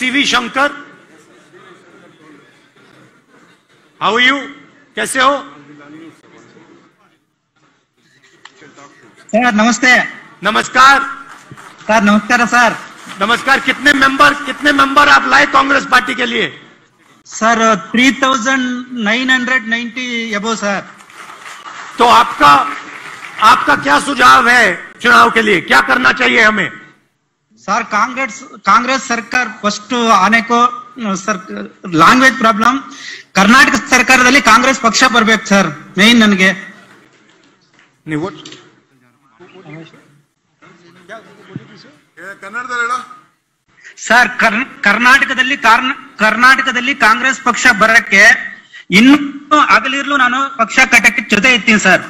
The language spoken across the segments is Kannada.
CV Shankar, how are you, कैसे हो? सर नमस्ते। नमस्कार सर नमस्कार सर। नमस्कार। कितने मेंबर आप लाए कांग्रेस पार्टी के लिए? सर 3990 अबो सर। तो आपका क्या सुझाव है चुनाव के लिए, क्या करना चाहिए हमें? सर कांग्रेस सरकार फस्ट आने को सर लैंग्वेज प्रॉब्लम कर्नाटक सरकारದಲ್ಲಿ ಕಾಂಗ್ರೆಸ್ ಪಕ್ಷ ಬರಬೇಕು ಸರ್ ಮೇನ್ ನನಗೆ ನೀವು ಕನ್ನಡದಲ್ಲಿ ಹೇಳ ಸರ್ ಕರ್ನಾಟಕದಲ್ಲಿ ಕಾಂಗ್ರೆಸ್ ಪಕ್ಷ ಬರಕ್ಕೆ ಇನ್ನು ಆಗಲಿರ್ಲು ನಾನು ಪಕ್ಷ ಕಟ್ಟಕ್ಕೆ ಜೊತೆ ಇರ್ತೀನಿ ಸರ್.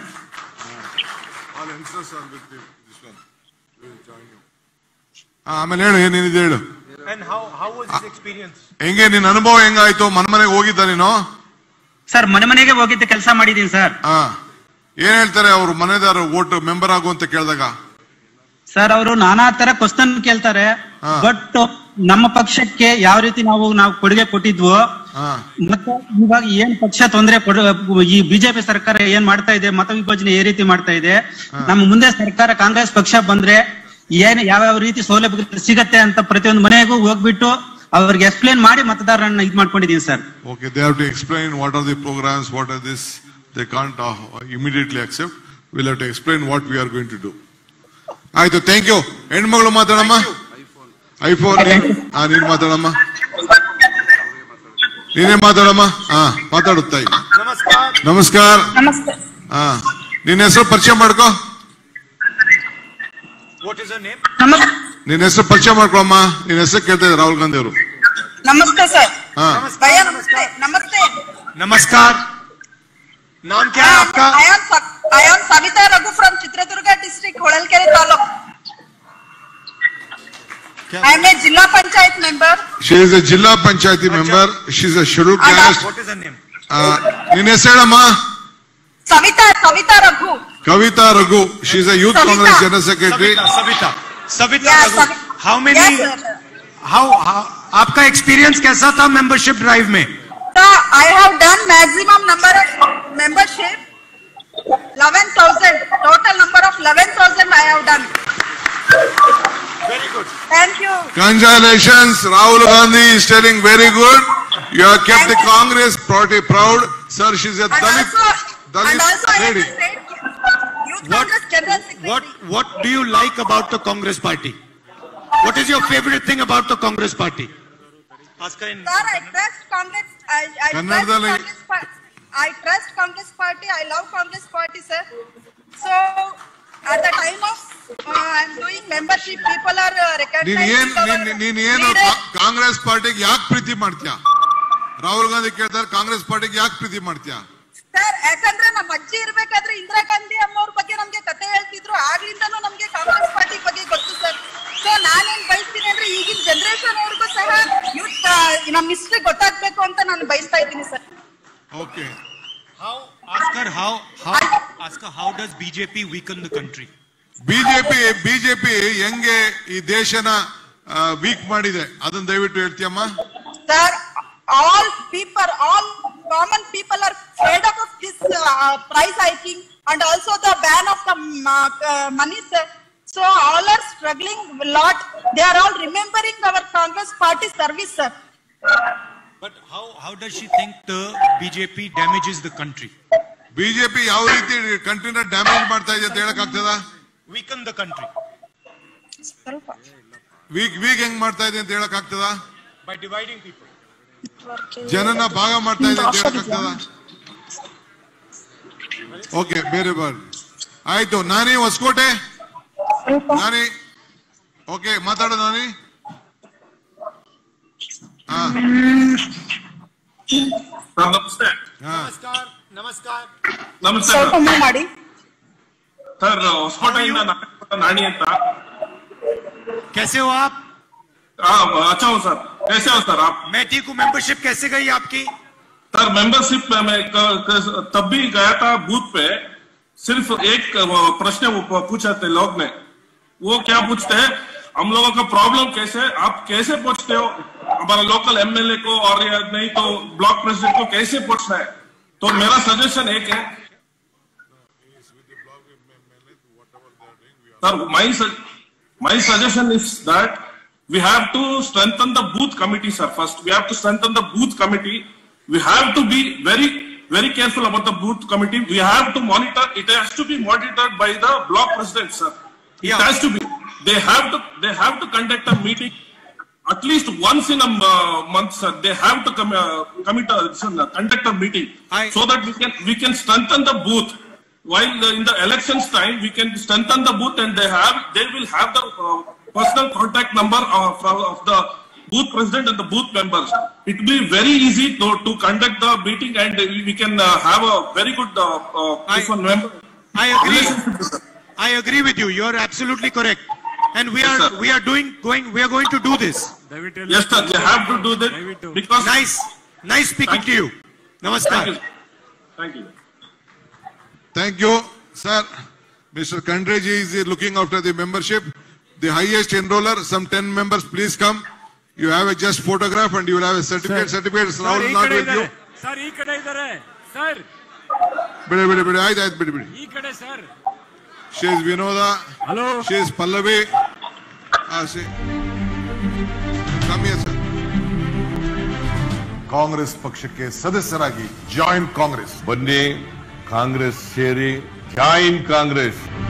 ಆಮೇಲೆ ಹೇಳು ಏನೇನಿದೆ ಹೇಳು. And how was his experience? ಹೆಂಗೆ ನಿನ್ನ ಅನುಭವ ಹೆಂಗಾಯ್ತು? ಮನೆಗೆ ಹೋಗಿದ್ದ ನೀನು? ಸರ್ ಮನೆಗೆ ಹೋಗಿದ್ದೆ, ಕೆಲಸ ಮಾಡಿದೀನಿ ಸರ್. ಏನ್ ಹೇಳ್ತಾರೆ ಅವರು ಮನೆದಾರ ವೋಟ್ ಮೆಂಬರ್ ಆಗು ಅಂತ ಕೇಳಿದಾಗ? ಸರ್ ಅವರು ನಾನಾ ತರ ಕ್ವಶನ್ ಕೇಳ್ತಾರೆ, ಬಟ್ ನಮ್ಮ ಪಕ್ಷಕ್ಕೆ ಯಾವ ರೀತಿ ನಾವು ಕೊಡುಗೆ ಕೊಟ್ಟಿದ್ವು ಮತ್ತೆ ಇವಾಗ ಏನ್ ಪಕ್ಷ ತೊಂದರೆ ಈ ಬಿಜೆಪಿ ಸರ್ಕಾರ ಏನ್ ಮಾಡ್ತಾ ಇದೆ, ಮತ ವಿಭಜನೆ ಏ ರೀತಿ ಮಾಡ್ತಾ ಇದೆ, ನಮ್ಮ ಮುಂದೆ ಸರ್ಕಾರ ಕಾಂಗ್ರೆಸ್ ಪಕ್ಷ ಬಂದ್ರೆ ಯಾವ ರೀತಿ ಸೌಲಭ್ಯ ಸಿಗತ್ತೆ ಅಂತ ಪ್ರತಿಯೊಂದು ಮನೆಗೂ ಹೋಗ್ಬಿಟ್ಟು ಅವ್ರಿಗೆ ಎಕ್ಸ್ಪ್ಲೇನ್ ಮಾಡಿ ಮತದಾರರನ್ನ ಇದು ಮಾಡ್ಕೊಂಡಿದೀವಿ sir. Okay, they have to explain what are the programs, what are this. They can't immediately accept. We'll have to explain what we are going to do. ಆಯ್ತು, ಥ್ಯಾಂಕ್ ಯು. ಹೆಣ್ಮಗಳು ಮಾತಾಡಮ್ಮ. ಐಫೋನ್ ನೀನ್ ಮಾತಾಡಮ್ಮ. ನೀನೇ ಮಾತಾಡಮ್ಮ. ಮಾತಾಡುತ್ತಾಯಿ. ನಮಸ್ಕಾರ. ನಿನ್ನ ಹೆಸರು ಪರಿಚಯ ಮಾಡ್ಕೋ. ನಿನ್ನ ಹೆಸರು ಪರಿಚಯ ಮಾಡ್ಕೊಳಮ್ಮ. ನಿನ್ನ ಹೆಸರು ಕೇಳ್ತಾ ಇದ್ದಾರೆ ರಾಹುಲ್ ಗಾಂಧಿ ಅವರು. नमस्ते सर। भैया नमस्ते। नमस्कार। नाम क्या है आपका? I'm Savita Raghu from Chitradurga district Holalkere taluk. I am a जिला panchayat member. She is a जिला पंचायती member. She is a scheduled caste. What is her name? ನಿನ್ನ ಹೆಸರು ಹೇಳಮ್ಮ. Savita Raghu. Kavita Raghu. She is a youth Congress general secretary. Savita Raghu. How many? How आपका एक्सपीरियंस कैसा था मेंबरशिप ड्राइव में? I have done maximum number of membership 11,000. Total number of 11,000 I have done. Very good. Thank you. Congratulations, Rahul Gandhi is telling very good. You have kept the Congress party proud. Sir, she is a Dalit lady. Youth Congress General Secretary. What do you like about the Congress party? What is your favorite thing about the Congress party? Sir, I trust Congress. I trust Congress party. I love Congress party, sir. So at the time of I'm doing membership, people are recognizing. ನೀನು ಕಾಂಗ್ರೆಸ್ ಪಾರ್ಟಿಗೆ ಯಾಕೆ ಪ್ರೀತಿ ಮಾಡ್ತೀಯಾ? ರಾಹುಲ್ ಗಾಂಧಿ ಕೇಳ್ತಾರೆ ಕಾಂಗ್ರೆಸ್ ಪಾರ್ಟಿಗೆ ಯಾಕೆ ಪ್ರೀತಿ ಮಾಡ್ತೀಯಾ? ಸರ್ ಯಾಕಂದ್ರೆ ನಮ್ಮ ಅಜ್ಜಿ ಇರ್ಬೇಕಾದ್ರೆ ಇಂದಿರಾ ಗಾಂಧಿ ಅಮ್ಮವ್ರ ಬಗ್ಗೆ ನಮ್ಗೆ ಕತೆ ಹೇಳ್ತಿದ್ರು, ಆಗ್ಲಿಂದನೂ ನಮ್ಗೆ ಕಾಂಗ್ರೆಸ್ ಪಾರ್ಟಿ ಬಗ್ಗೆ ಗೊತ್ತು ಸರ್. ಸೊ ನಾನೇನ್ ಬಯಸ್ತೀನಿ ಅಂದ್ರೆ ಈಗಿನ ಜನರೇಷನ್ ಅವ್ರಿಗೂ ಸಹ ಯೂತ್ ನಮ್ಮ ಹಿಸ್ಟ್ರಿ ಗೊತ್ತಾಗ್ಬೇಕು ಅಂತ ನಾನು ಬಯಸ್ತಾ ಇದ್ದೀನಿ sir. Okay. How does BJP weaken the country? BJP ಹೆಂಗೆ ಈ ದೇಶನ ವೀಕ್ ಮಾಡಿದೆ ಅದನ್ನ ದಯವಿಟ್ಟು ಹೇಳ್ತೀಯಮ್ಮ. Sir all common people are fed up of this price hiking and also the ban of the money, sir. So all are struggling a lot. They are all remembering our Congress party service, sir. But how does she think the BJP damages the country? BJP ಯಾವ ರೀತಿ ಕಂಟ್ರಿನ ಡ್ಯಾಮೇಜ್ ಮಾಡ್ತಾ ಇದೆ ಅಂತ ಹೇಳಕ್ ಆಗ್ತದ? Weaken the country. ವೀಕ್ ಹೆಂಗ್ ಮಾಡ್ತಾ ಇದೆ ಅಂತ ಹೇಳಕ್ ಆಗ್ತದ? By dividing people. ಜನನ ಭಾಗ ಮಾಡ್ತಾ ಇದೆ ಅಂತ ಹೇಳಕ್ ಆಗ್ತದ? ಓಕೆ, ಬೇರೆ ಬಾರ್ ಆಯ್ತು. ನಾನಿ ಹೊಸಕೋಟೆ. ನಾನಿ ಓಕೆ, ಮಾತಾಡೋ ನಾನಿ. नमस्कार. ಮಾಡಿ सर ಹೊಸಕೋಟೆಯಿಂದ नानी ಅಂತ. कैसे हो आप? अच्छा हूँ सर. कैसे हो सर आप? मैं ठीक हूँ. मेंबरशिप कैसे गई आपकी? सर मेंबरशिप में मैं तब भी गया था बूथ पे. सिर्फ एक प्रश्न पूछा थे लोग ने. वो क्या पूछते हैं, हम लोगों का प्रॉब्लम कैसे, आप कैसे पूछते हो, हमारा लोकल एमएलए को और या नहीं तो ब्लॉक प्रेसिडेंट को कैसे पूछना है। तो मेरा सजेशन एक है sir, my suggestion is that we have to strengthen the booth committee, sir. First, we have to strengthen the booth committee. We have to be very careful about the booth committee. We have to monitor. It has to be monitored by the block president, sir. It has to be. They have to conduct a meeting at least once in a month, sir. They have to conduct a meeting so that we can strengthen the booth. While in the elections time, we can strengthen the booth, and they will have the personal contact number of the booth president and the booth members. It will be very easy to conduct the meeting, and we can have a very good member. I agree with you. You are absolutely correct, and we are going to do this. Yes, sir. They have to do that because nice speaking to you. Namaskar. Thank you. Thank you, sir. Mr. Kandreji is looking after the membership. The highest enroller, some 10 members, please come. You have a just photograph and you will have a certificate. Certificate is not with you. Sir, ee kade idare. Sir. Bide. Ee kade, sir. She is Vinoda. Hello. She is Pallavi. Come here, sir. Congress ಪಕ್ಷಕ್ಕೆ ಸದಸ್ಯರಾಗಿ ಜಾಯಿನ್ ಕಾಂಗ್ರೆಸ್ ಬನ್ನಿ, ಕಾಂಗ್ರೆಸ್ ಸೇರಿ ಜಾಯಿನ್ ಕಾಂಗ್ರೆಸ್.